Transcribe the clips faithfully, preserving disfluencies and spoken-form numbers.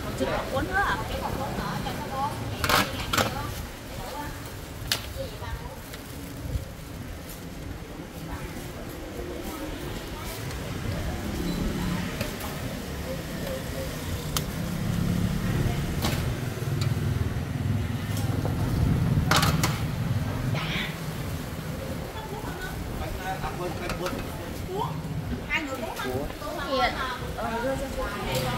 Chỉ có cuốn nữa à? Hai người bốn tiền. Ờ, đưa cho cô.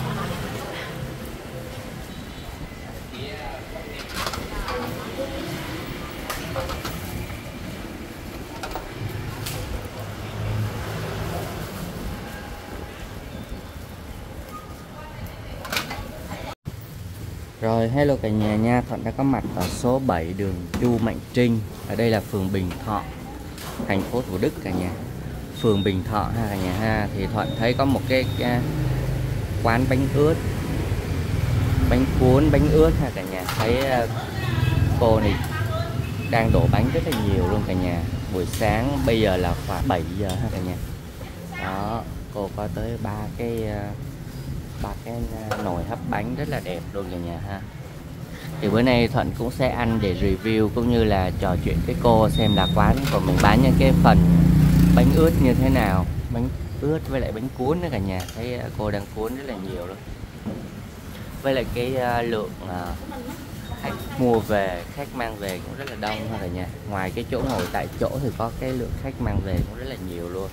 Rồi, hello cả nhà nha, Thuận đã có mặt ở số bảy đường Chu Mạnh Trinh. Ở đây là phường Bình Thọ, thành phố Thủ Đức cả nhà. Phường Bình Thọ ha cả nhà ha. Thì Thuận thấy có một cái, cái quán bánh ướt, bánh cuốn, bánh ướt ha cả nhà. Thấy uh, cô này đang đổ bánh rất là nhiều luôn cả nhà. Buổi sáng bây giờ là khoảng bảy giờ ha cả nhà. Đó, cô có tới ba cái uh, ba cái nồi hấp bánh rất là đẹp luôn cả nhà ha. Thì bữa nay Thuận cũng sẽ ăn để review cũng như là trò chuyện với cô xem là quán của mình bán những cái phần bánh ướt như thế nào, bánh ướt với lại bánh cuốn nữa cả nhà. Thấy cô đang cuốn rất là nhiều luôn. Với lại cái lượng khách mua về, khách mang về cũng rất là đông ha cả nhà. Ngoài cái chỗ ngồi tại chỗ thì có cái lượng khách mang về cũng rất là nhiều luôn.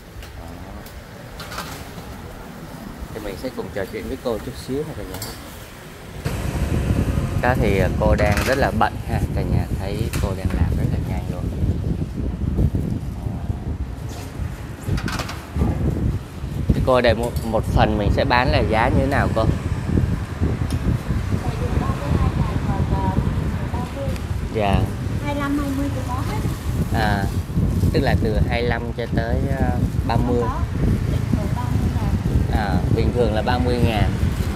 Thì mình sẽ cùng trò chuyện với cô chút xíu ha cả nhà. Đó thì cô đang rất là bận ha cả nhà, thấy cô đang làm rất là nhanh luôn. Thì cô đây một, một phần mình sẽ bán là giá như thế nào cô? Dạ. hai mươi lăm, hai mươi thì có hết. À, tức là từ hai mươi lăm cho tới ba mươi. À, bình thường là ba mươi ngàn.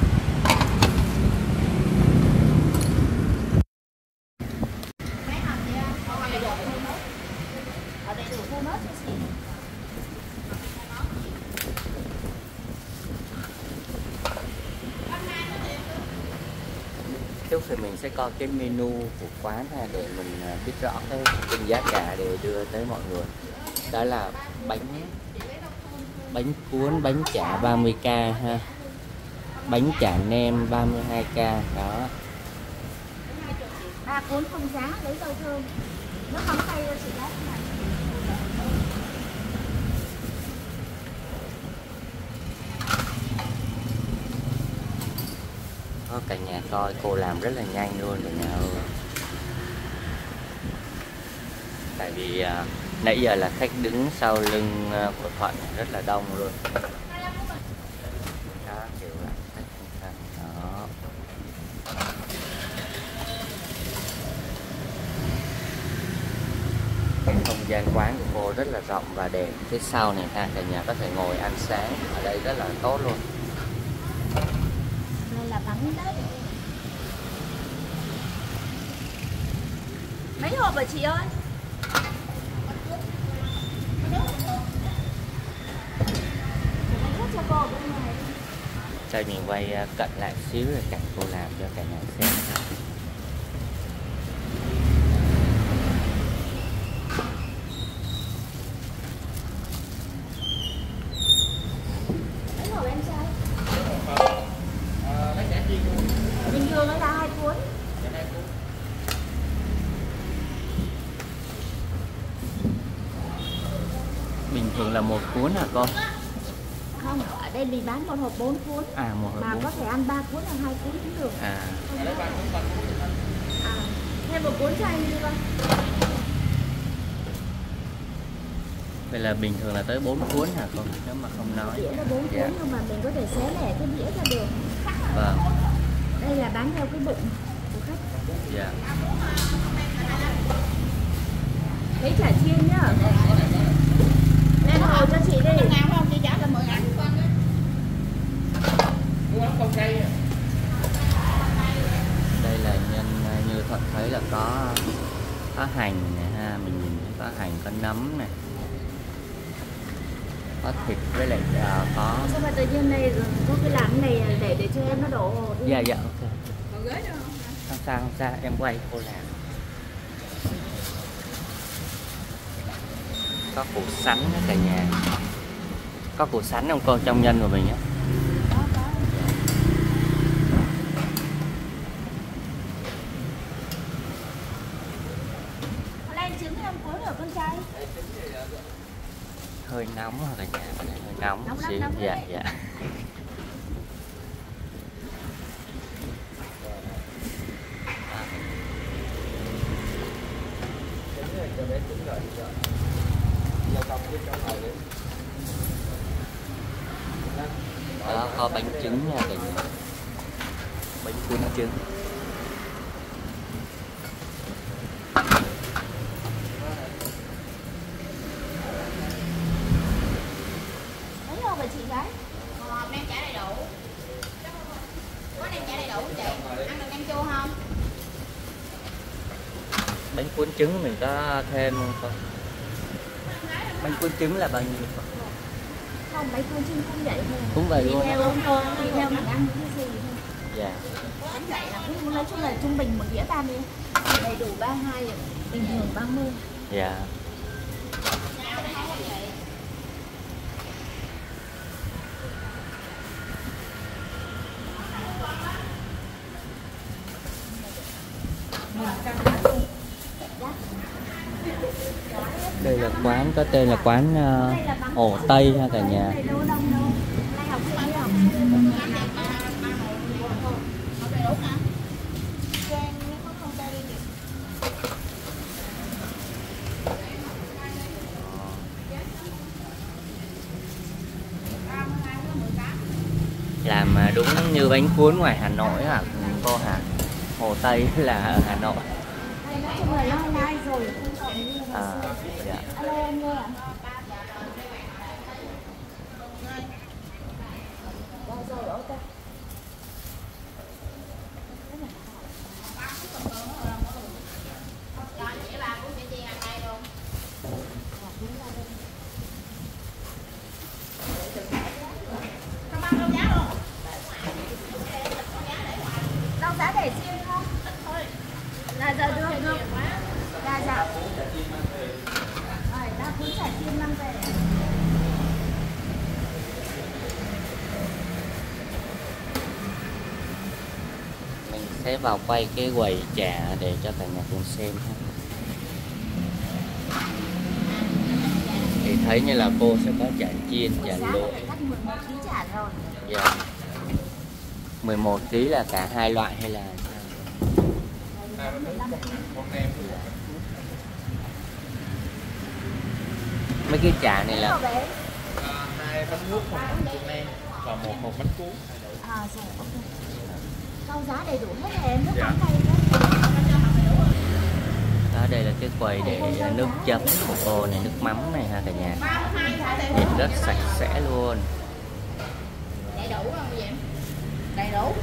Trước thì mình sẽ coi cái menu của quán ha, để mình biết rõ cái, cái giá cả để đưa tới mọi người. Đó là bánh bánh cuốn, bánh chả ba mươi k ha, bánh chả nem ba mươi hai k đó. Ba cuốn không giá, lấy rau thơm. Nó không tay ra chị lát này. Có cả nhà coi cô làm rất là nhanh luôn cả nhà ơi. Tại vì à, nãy giờ là khách đứng sau lưng của Thuận rất là đông luôn. Đó, kiểu là khách đó. Không gian quán của cô rất là rộng và đẹp. Phía sau này ha, cả nhà có thể ngồi ăn sáng ở đây rất là tốt luôn. Đây là bánh đấy. Mấy hộp hả chị ơi? Đây mình quay cận lại xíu rồi cảnh cô làm cho cả nhà xem. Bình thường nó là hai cuốn. Bình thường là một cuốn hả cô? Không, ở đây mình bán một hộp bốn cuốn. À, một hộp mà bốn. Có thể ăn ba cuốn hoặc hai cuốn cũng được. À. À, thêm một cuốn cho anh đi con. Vậy là bình thường là tới bốn cuốn hả cô? Nếu mà không nói. Đĩa là bốn Dạ. cuốn nhưng mà mình có thể xé lẻ cái đĩa ra được. Vâng. Đây là bán theo cái bụng của khách. Dạ. Lấy chả chiên nhá. Lên hồ cho chị đi. Nào không chị trả là mười ngàn con đấy. Đây là nhân như Thuận thấy là có có hành này ha, mình nhìn thấy có hành, có nấm này. có thịt với lại uh, có. Sao mà tự nhiên này có cái láng này để để cho em nó đổ. Dạ dạ ok. Còn ghế nữa không? Không sao không sao em quay cô làm. Có củ sắn đó cả nhà. Có củ sắn không cô trong nhân của mình á? Có có. Hôm nay trứng em cuốn được con trai. Hơi nóng rồi cả nhà, cái này hơi nóng, Nóng lắm, xíu. nóng Dạ lắm. dạ. Đó, có bánh trứng nha cả nhà, bánh cuốn trứng. Mấy đâu vậy chị gái? Ờ, nem chả đầy đủ. Có nem chả đầy đủ chị. Ăn được nem chua không? Bánh cuốn trứng mình có thêm không con? Bánh cuốn trứng là bao nhiêu con? Không, mấy cuốn trứng cũng vậy thôi. Cũng vậy luôn. Tùy theo ông thôi, tùy theo mình ăn những cái gì thôi. Dạ. Bánh vậy là cũng nói chung là trung bình một đĩa ba mươi. Đầy đủ ba mươi hai, bình thường ba mươi. Dạ. Đây là quán có tên là quán uh, Ổ Tây ha cả nhà. Làm đúng như bánh cuốn ngoài Hà Nội hả cô hả? Hồ Tây là ở Hà Nội. Nói chung là lâu nay rồi, không còn như là À, dạ. alo em nghe ạ. Rồi rồi, ok. Rau giá để riêng không? Là giờ được được. Dạ dạ. Rồi, đã cuốn chả chiên mang về. Mình sẽ vào quay cái quầy chả để cho cả nhà cùng xem ha. Thì thấy như là cô sẽ có chả chiên, chả luộc. Cắt mười một ký chả rồi. Dạ. mười một ký là cả hai loại hay là mấy cái chả này là hai bánh nước một bánh nem và một một bánh cuốn. À rồi, ok. Rau giá đầy đủ hết rồi em, nước Dạ. mắm cay đó. đó, đây là cái quầy để nước chấm của cô này, nước mắm này ha cả nhà. Nhìn rất sạch sẽ luôn. Đầy đủ không vậy? Đầy đủ.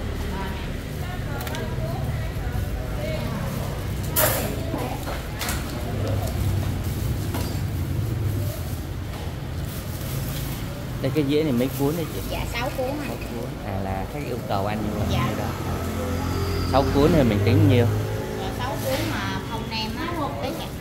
Đây cái dĩa này mấy cuốn đây chị? Dạ sáu cuốn Sáu cuốn. À là khách yêu cầu ăn như vậy. Dạ. Đó. Sáu cuốn thì mình tính nhiêu? Dạ sáu cuốn mà không nem á, đấy nhỉ?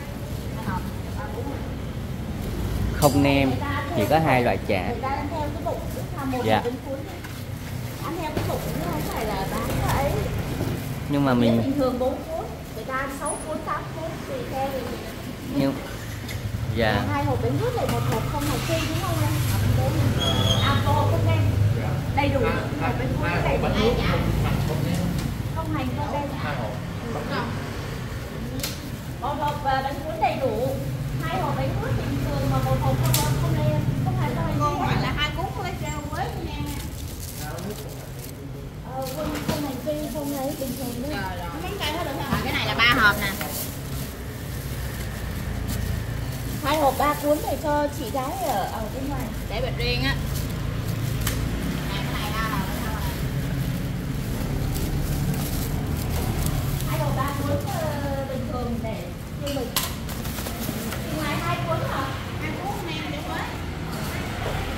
Không nem, chỉ có hai loại chả. Người ta ăn theo cái bụng, làm một Dạ. bánh cuốn. Ăn theo cái bụng chứ không phải là bán cái ấy. Nhưng mà Mình mình bình thường bốn cuốn, người ta ăn sáu cuốn, tám cuốn tùy theo thì nhưng dạ. hai hộp bánh mướt này, một hộp không hành phi đúng không em? À, một hộp không nem. Đầy đủ. Hộp bánh cuốn đầy đủ. Không hành không nem. Một hộp à, bánh cuốn đầy đủ. Hai hộp bánh mướt bình thường mà một hộp không không nem, không hành không hành. Ngon phải là hai cuốn với rau quế nha. Ờ, không không hành phi không ấy bình thường nữa. Rồi rồi. Món cay hết được không? À, cái này là ba hộp nè. Hai hộp ba cuốn để cho chị gái ở ở bên ngoài. Để bịch riêng á. Này cái này ba hộp nữa thôi. Hai hộp ba cuốn ờ, bình thường để như mình. Ngoài hai cuốn hả? Hai cuốn nem để quế.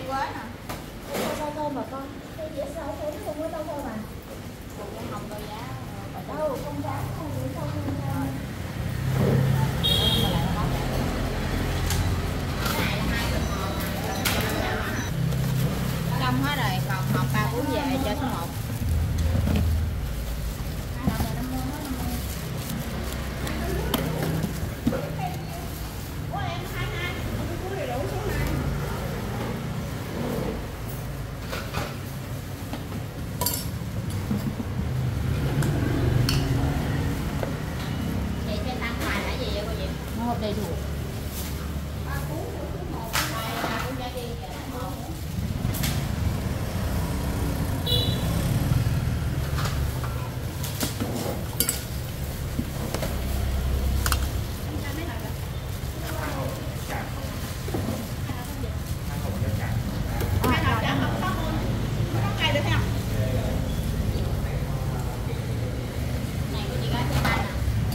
cây quế nè. Rau thơm mà con. Cây dĩa rau thơm không có rau thơm mà. Củ hồng đôi giá. Đâu, không giá không có rau thơm thôi. Xong hết rồi, còn hộp ba cuốn về cho số một. Vậy trên tăng bài là gì vậy cô chị? Hộp đầy đủ. Ba cuốn giá đi vậy đó. Này của chị gái trên tay nè.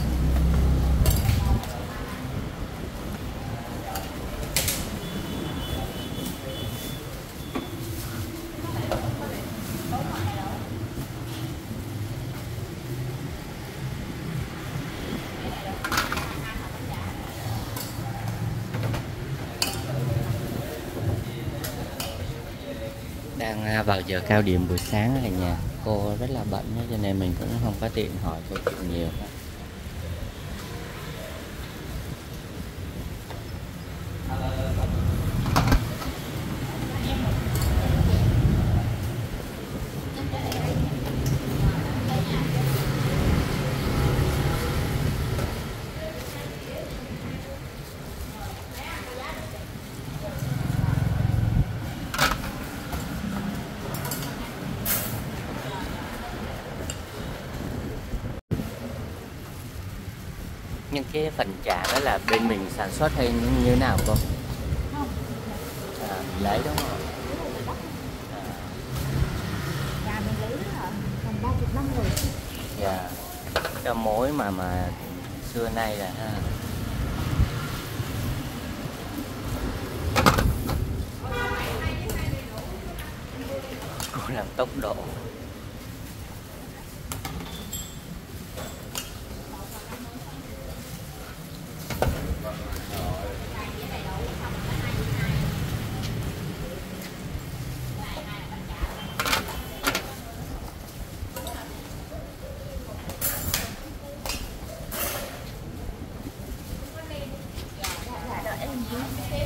Đang à, vào giờ cao điểm buổi sáng ở nhà, cô rất là bận cho nên mình cũng không có tiện hỏi câu chuyện nhiều. Nhưng cái phần chả đó là bên mình sản xuất hay như như nào cô? Không. À, mình lấy đúng không? À, Nhà mình lấy là gần ba mươi năm rồi. dạ. Cái mối mà mà xưa nay là ha. Cô làm tốc độ. Dạ, đợi em tí.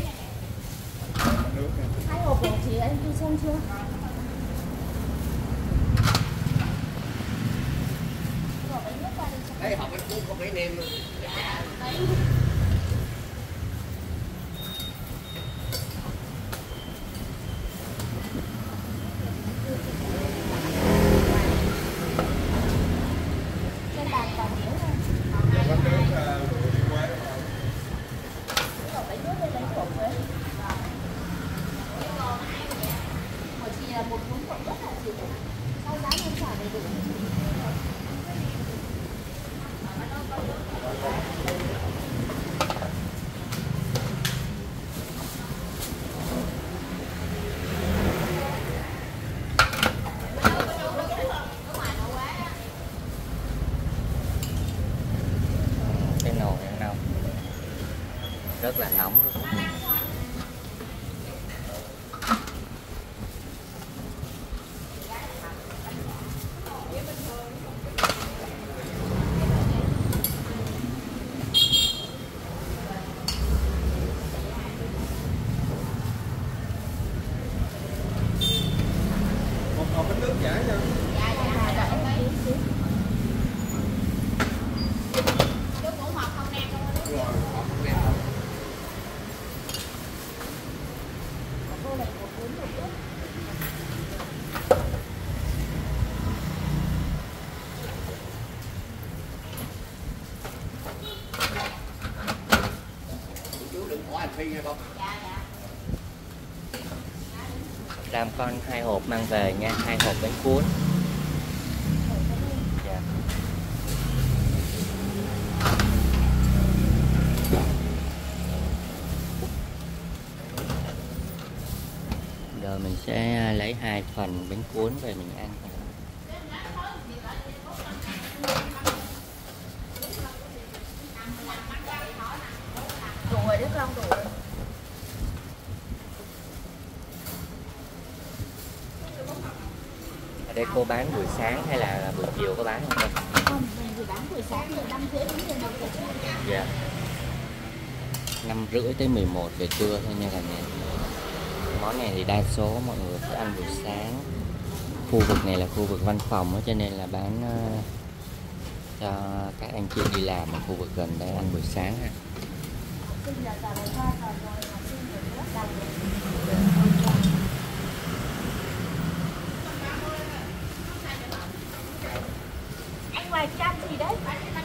Hai hộp của chị anh đi xem chưa? Đây học bánh cuốn không phải nem luôn. Trên bàn còn nhiều thôi. Bánh nước đi quế. Rồi lấy nước lên lấy hộp với. Của chị là một cuốn hộp rất là chị. Sau giá nhân trả đầy đủ. Cái nồi đang nóng, rất là nóng luôn. Một hộp bánh nước chả nha. Dạ dạ đợi em tí xíu. Chú cũng hộp không nem luôn á. Rồi, hộp không nem. Cô này một cuốn một chút. Chú đừng bỏ hành phi nha con. Dạ dạ. Làm con hai hộp mang về nha, hai hộp bánh cuốn. Dạ. Giờ mình sẽ lấy hai phần bánh cuốn về mình ăn. Đủ rồi đấy không? Đủ rồi. Ở đây cô bán buổi sáng hay là buổi chiều có bán không? Không, mình chỉ bán buổi sáng từ năm rưỡi đến mười một giờ trưa. Dạ. năm rưỡi tới mười một giờ trưa thôi nha cả nhà. Món này thì đa số mọi người sẽ ăn buổi sáng. Khu vực này là khu vực văn phòng đó, cho nên là bán uh, cho các anh chị đi làm ở khu vực gần đây ăn buổi sáng ha. Anh ngoài trăm gì đấy?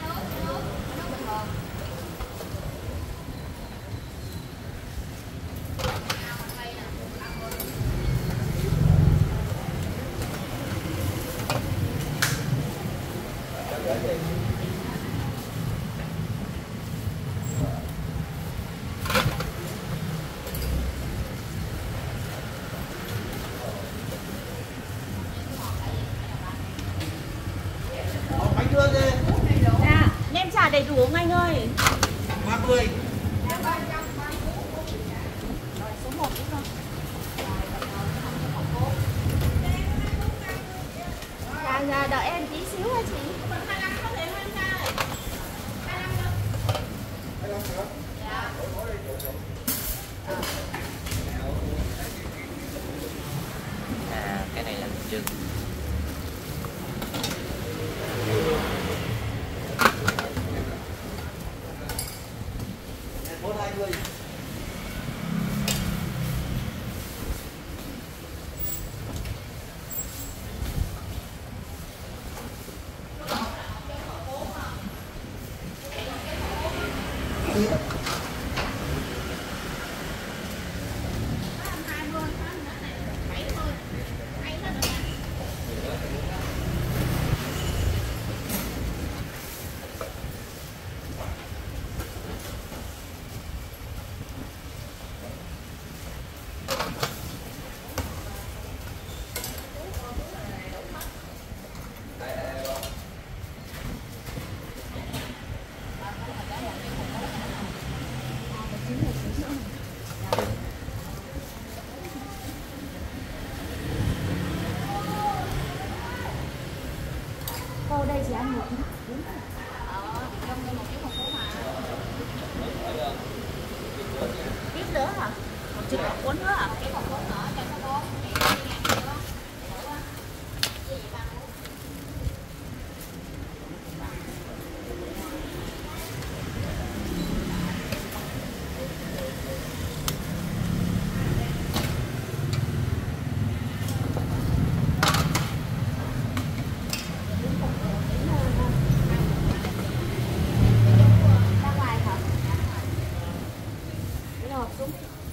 Bánh đưa đi. Dạ, nem chả đầy đủ không anh ơi? ba mươi. Rồi, số một đúng không? Dạ, dạ, đợi em tí xíu hả chị? À, cái này là trứng. Bốn hai mươi. Cô đây chỉ ăn một ít nữa hả? Một chục quả cuốn nữa hả? Cái quả cuốn nữa cho nó bó. Ra ngoài hả? Cái hộp xuống.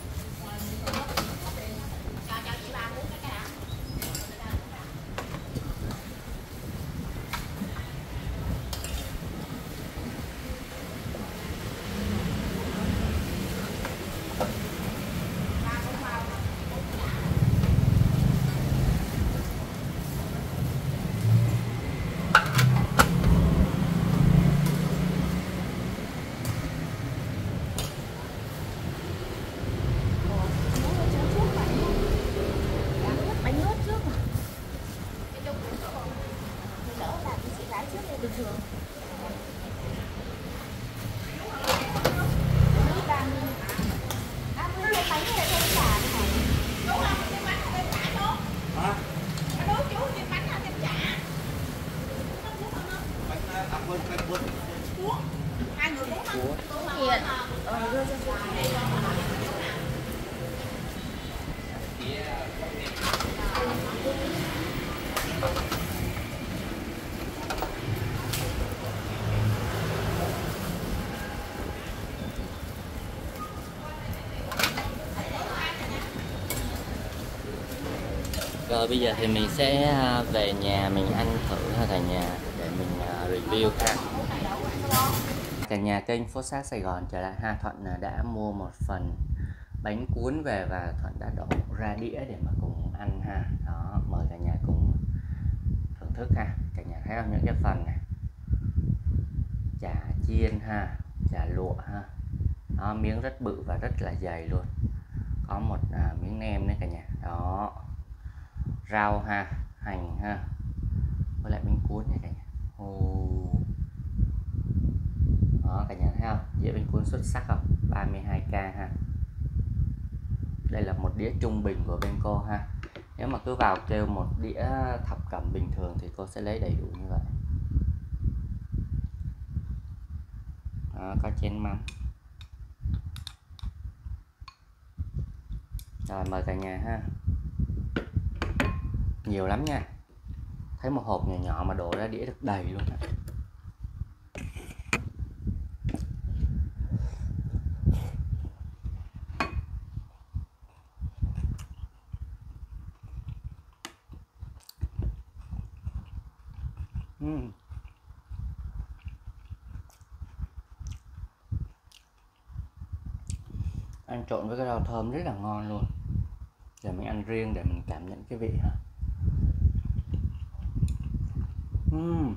Bánh ướt trước mà. Lỡ là cái chị gái trước đây bình thường. ba mươi. ba mươi cái bánh này thêm chả này này. Đúng không? Cái bánh là thêm chả chú. Hả? Nó đố chú cái bánh là thêm chả. Bánh ăn quên bánh quên. Cuốn. Hai người cuốn không? Hiện. Ờ, đưa cho chị. Rồi bây giờ thì mình sẽ về nhà mình ăn thử ha cả nhà, để mình review ha. Cả nhà kênh Phố Xá Sài Gòn trở lại ha. Thuận đã mua một phần bánh cuốn về và Thuận đã đổ ra đĩa để mà cùng ăn ha. Đó, mời cả nhà cùng thưởng thức ha. Cả nhà thấy không, những cái phần này chả chiên ha, chả lụa ha. Đó, miếng rất bự và rất là dày luôn. Có một à, miếng nem đấy cả nhà. Đó, rau ha, hành ha, với lại bánh cuốn này cả nhà. Ồ. Đó, cả nhà thấy không, dĩa bánh cuốn xuất sắc không, ba mươi hai k ha. Đây là một đĩa trung bình của bên cô ha. Nếu mà cứ vào kêu một đĩa thập cẩm bình thường thì cô sẽ lấy đầy đủ như vậy. Đó, có chén mắm. Rồi mời cả nhà ha. Nhiều lắm nha. Thấy một hộp nhỏ nhỏ mà đổ ra đĩa được đầy luôn á. Uhm. Ăn trộn với cái rau thơm rất là ngon luôn. Giờ mình ăn riêng để mình cảm nhận cái vị ha. Uhm.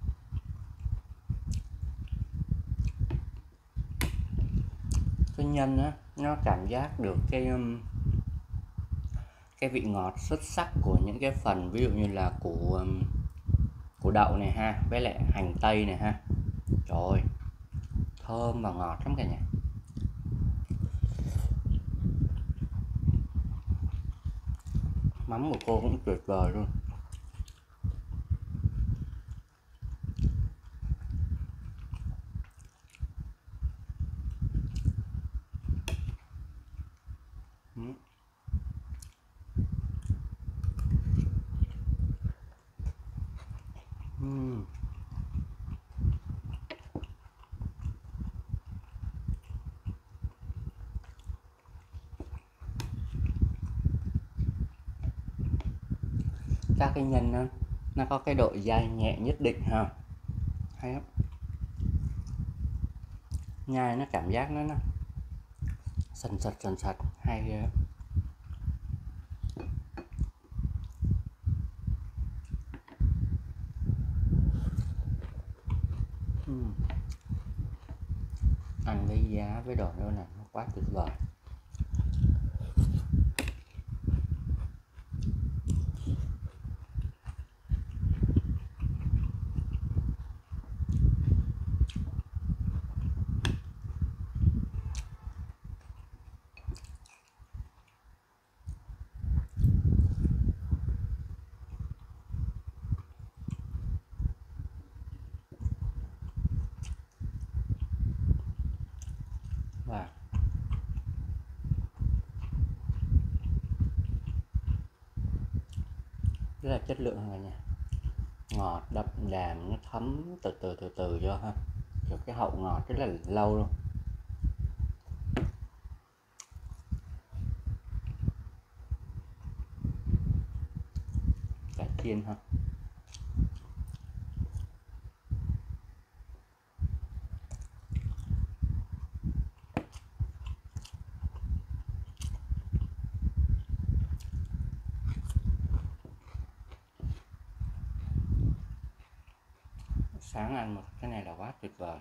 Cái nhân á, nó cảm giác được cái cái vị ngọt xuất sắc của những cái phần, ví dụ như là củ củ đậu này ha, với lại hành tây này ha. Trời ơi, thơm và ngọt lắm cả nhà. Mắm của cô cũng tuyệt vời luôn. uhm. Uhm. Các cái nhân nó, nó có cái độ dai nhẹ nhất định ha. Hay lắm. Nhai nó cảm giác nó, nó sần sật sần sật hay ghê. uhm. Ăn với giá với đồ nữa này nó quá tuyệt vời. Wow. Rất là chất lượng rồi nha. Ngọt đậm đàm, nó thấm từ từ từ từ cho ha. Kiểu cái hậu ngọt rất là lâu luôn. Cải chiên ha. Sáng ăn một cái này là quá tuyệt vời.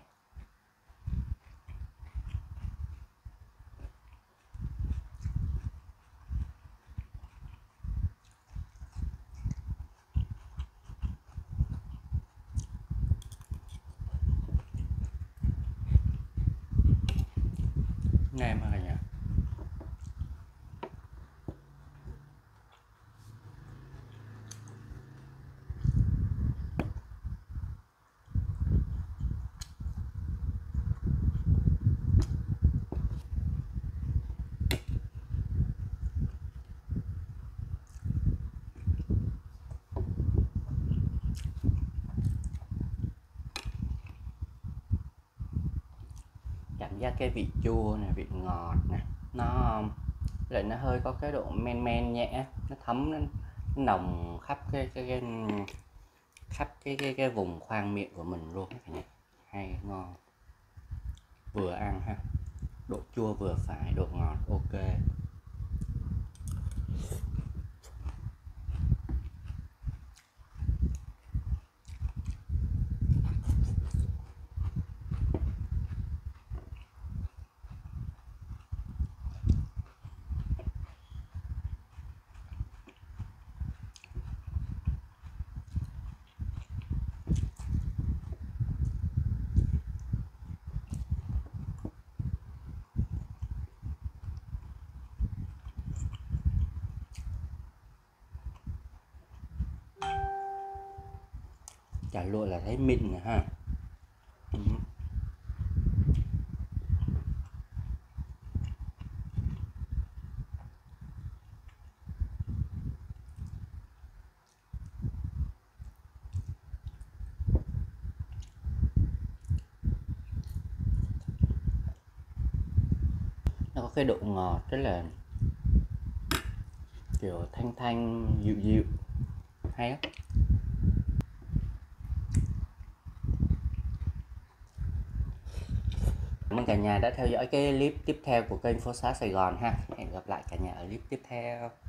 Nem hả cả nhà? Cảm giác cái vị chua này, vị ngọt này, nó lại nó hơi có cái độ men men nhẹ, nó thấm, nó nồng khắp cái cái, cái khắp cái cái cái vùng khoang miệng của mình luôn cả nhà. Hay ngon, vừa ăn ha, Độ chua vừa phải, độ ngọt ok. Chả lụa là thấy mịn rồi ha. Ừ. Nó có cái độ ngọt rất là kiểu thanh thanh dịu dịu, hay lắm. Cảm ơn cả nhà đã theo dõi cái clip tiếp theo của kênh Phố Xá Sài Gòn ha. Hẹn gặp lại cả nhà ở clip tiếp theo.